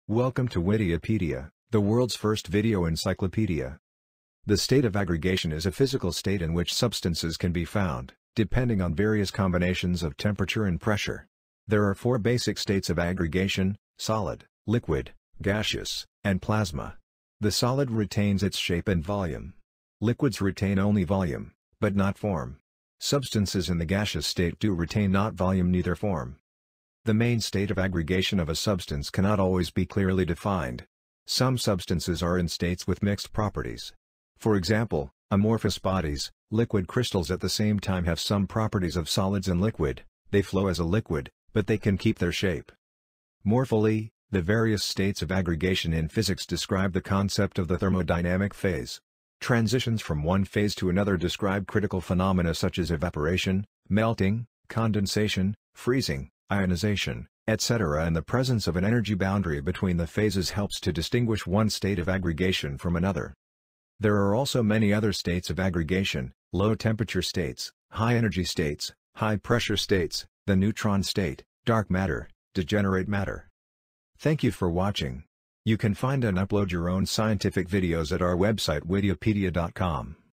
Welcome to Widiopedia, the world's first video encyclopedia. The state of aggregation is a physical state in which substances can be found, depending on various combinations of temperature and pressure. There are four basic states of aggregation: solid, liquid, gaseous, and plasma. The solid retains its shape and volume. Liquids retain only volume, but not form. Substances in the gaseous state do retain not volume neither form. The main state of aggregation of a substance cannot always be clearly defined. Some substances are in states with mixed properties. For example, amorphous bodies, liquid crystals at the same time have some properties of solids and liquid. They flow as a liquid, but they can keep their shape. More fully, the various states of aggregation in physics describe the concept of the thermodynamic phase. Transitions from one phase to another describe critical phenomena such as evaporation, melting, condensation, freezing, ionization, etc. and the presence of an energy boundary between the phases helps to distinguish one state of aggregation from another. There are also many other states of aggregation: low temperature states, high energy states, high pressure states, the neutron state, dark matter, degenerate matter. Thank you for watching. You can find and upload your own scientific videos at our website widiopedia.com.